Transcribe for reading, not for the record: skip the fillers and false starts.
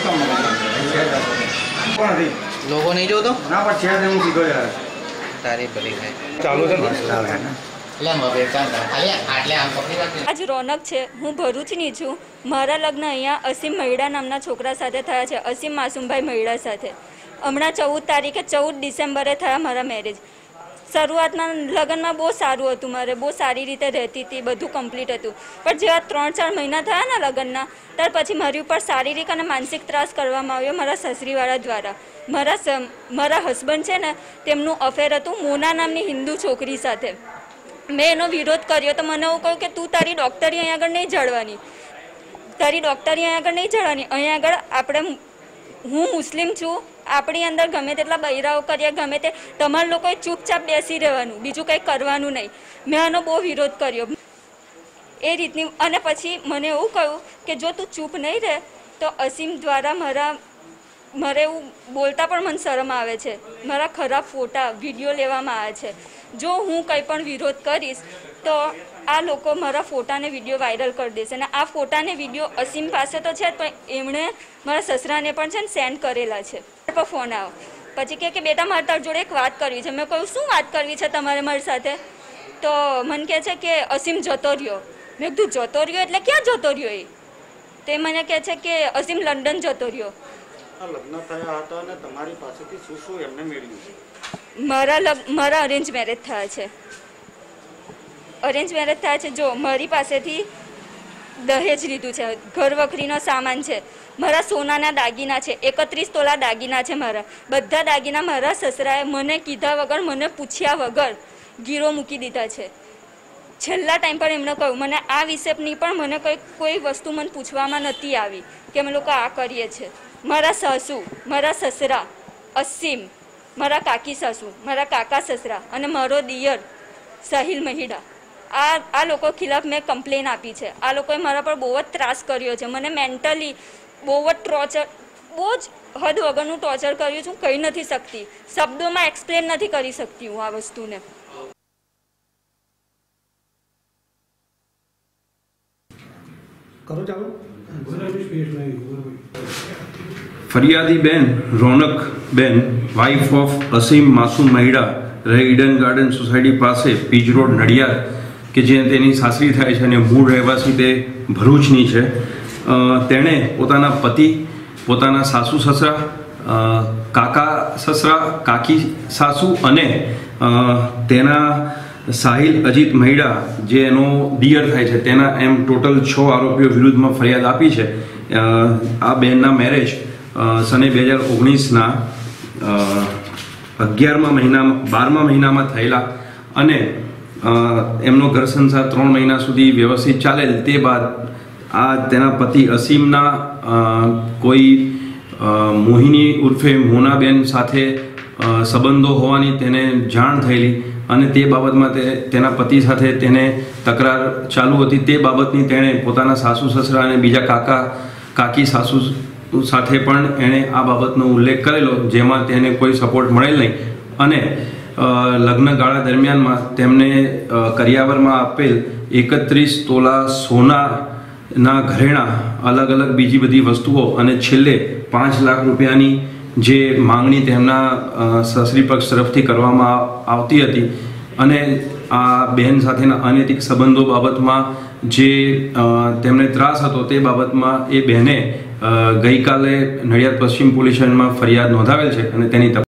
लोगो नहीं जो तो ना पर छे दिन सीधो यार तारीफ बड़ी है चालू है ना आज रौनक है। हूँ भरूचनी छूँ। मारा लग्न अहींया असीम महिड़ा नामना छोकरा साथे थया छे। असीम मासूमभाई महिड़ा साथे हमणां 14 तारीखे 14 डिसेम्बरे थया मारा मैरेज। शुरुआतना लग्न में बहुत सारू हतुं, मारे बहुत सारी रीते रहती थी, बधुं कम्प्लीट हतुं। पण जेवा 3-4 महीना थया ने लग्नना त्यार पछी मारी उपर शारीरिक अने मानसिक त्रास करवामां आव्यो मारा ससरीवाळा द्वारा। मारा हस्बंड छे ने तेमनुं अफेर हतुं मोना नामनी हिंदू छोकरी साथे। मैं एनो विरोध कर्यो तो मने एवुं कह्युं कि तू तारी डॉक्टरी अहीं आगळ नहीं जळवानी, तारी डॉक्टरी अहीं आगळ नहीं जळवानी। अहीं आगळ आपणे हूँ मुस्लिम छूँ, अपनी अंदर गमे तेटला बहिराओ करीए गमे ते तमारे लोकोए चूपचाप बेसी रहेवानुं, बीजुं कंई करवानुं नहीं। मैं आनो बहु विरोध कर्यो ए रीतनी। अने पछी मने एवुं कह्युं कि जो तू चूप नहीं रहे तो असीम द्वारा मारे एवुं बोलता पण मने शरम आवे छे। मारा खराब फोटा विडियो लेवामां आवे छे। जो हूँ कंई पण विरोध करीश तो आ लोको मारा फोटा ने विडियो वायरल कर देशे। ने आ फोटा ने विडियो असीम पासे तो छे पण एमणे मारा ससराने पण छे ने सेंड करेला छे। पर फोन आव्यो पछी कहे कि बेटा मारे तार जोड़े एक वात करवी छे। मैं कहूं शुं वात करवी छे तमारे मारी साथे? तो मने कहे छे कि असीम जतो रह्यो। मैं कीधुं जतो रह्यो एटले क्यां जतो रह्यो ए? ते मने कहे छे कि असीम लंडन जतो रह्यो। लग्न थया हता ने तमारी पासेथी शुं शुं एमणे मेळव्युं छे? मारा अरेंज मैरेज थया छे। अरेंज मैरेज थया छे। जो मारी पासेथी दहेज लीधुं छे, घर वखरीनो सामान छे, मारा सोनाना दागीना छे, 31 तोला दागीना छे। मारा बधा दागीना मारा ससराए मने कीधा वगर, मने पूछ्या वगर गिरो मूकी दीधा छे। छेल्ला टाइम पर एमणे कह्युं मने आ विषयनी पण मने कोई वस्तु मने पूछवामां नथी आवी कि अमे लोको आ करीए छे। मारा सासू, मारा ससरा, असीम, मारा काकी सासू, मारा काका ससरा अने मारो दियर साहिल महिड़ा आ लोको खिलाफ मैं कम्प्लेन आपी छे। आ लोकोए मारा पर बहु ज त्रास कर्यो छे। मने मेंटली बहु ज टॉर्चर, बहु ज हद वगरनुं टॉर्चर कर्युं छे। कही नहीं सकती, शब्दों में एक्सप्लेन नहीं करी सकती हूँ आ वस्तु ने। करो चालू। फरियादी बेन रौनक बेन वाइफ ऑफ असीम मासूम महिड़ा रहे ईडन गार्डन सोसायटी पासे पीज रोड नड़ियाद के जे तेनी सासरी थाय छे ने मूळ રહેવાસી તે ભરૂચની છે। તેણે પોતાના પતિ, પોતાના સાસુ સસરા, કાકા સસરા, કાકી સાસુ અને તેના સાહિલ અજીત મહિડા જે એનો ડિયર થાય છે તેના એમ ટોટલ 6 આરોપીઓ વિરુદ્ધમાં ફરિયાદ આપી છે। આ બેનના મેરેજ સને 2019ના 11મા મહિનામાં 12મા મહિનામાં થયેલા અને એમનો ઘર સંસાર 3 મહિના સુધી વ્યવસ્થિત ચાલેલ। તે બાદ આ તેના પતિ અસીમના કોઈ મોહિની ઉર્ફે મોનાબેન સાથે સંબંધો હોવાની તેને જાણ થયેલી અને તે બાબતમાં તેના પતિ સાથે તેને તકરાર ચાલુ હતી। તે બાબતની તેણે પોતાના સાસુ સસરા અને બીજા કાકા કાકી સાસુ સાથે પણ એણે આ બાબતનો ઉલ્લેખ કરેલો, જેમાં તેને કોઈ સપોર્ટ મળેલ નહીં અને લગ્નગાળા દરમિયાનમાં તેમને કરિયાવરમાં આપેલ 31 તોલા સોનાના ઘરેણાં, અલગ અલગ બીજી બધી વસ્તુઓ અને છેલ્લે 5 લાખ રૂપિયાની જે માંગણી તેમના સસરી પક્ષ તરફથી કરવામાં આવતી હતી અને આ બહેન સાથેના અનૈતિક સંબંધો બાબતમાં જે તેમને ત્રાસ હતો તે બાબતમાં એ બહેને ગઈકાલે નડિયાદ પશ્ચિમ પોલીસ સ્ટેશનમાં ફરિયાદ નોંધાવેલ છે અને તેની